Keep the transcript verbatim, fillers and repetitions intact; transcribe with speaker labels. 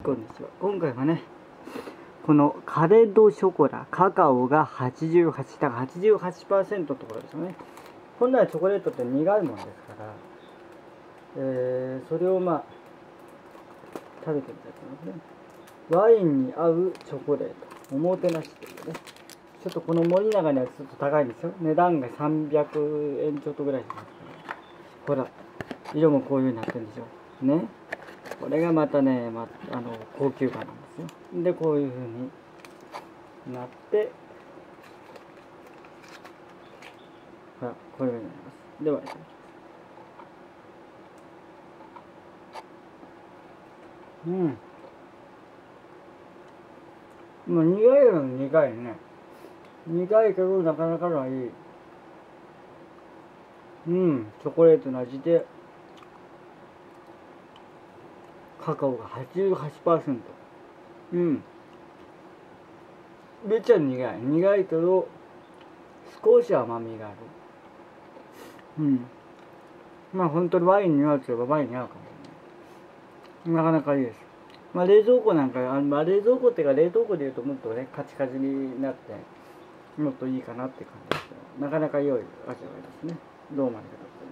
Speaker 1: こんにちは。今回はね、このカレドショコラ、カカオがはちじゅうはち、だから はちじゅうはちパーセント ってことですよね。本来チョコレートって苦いもんですから、えー、それをまあ、食べてみたいと思いますね。ワインに合うチョコレート、おもてなしというね。ちょっとこの森永のやつちょっと高いんですよ。値段がさんびゃくえんちょっとぐらいしますから。ほら、色もこういう風になってるんでしょ。ね。これがまたね、まあの高級感なんですよ。で、こういう風になって、ほら、こういう風になります。では、いただきます。うん。もう苦いの苦いね。苦いけどなかなかのいい。うん、チョコレートの味で、カカオが はちじゅうはちパーセント。うん。めっちゃ苦い。苦いけど、少し甘みがある。うん。まあ本当にワインに合うといえばワインに合うかもしれない。なかなかいいです。まあ冷蔵庫なんか、あまあ冷蔵庫っていうか冷凍庫でいうともっとね、カチカチになって、もっといいかなって感じですけど、なかなか良い味わいですね。どうもありがとうございます。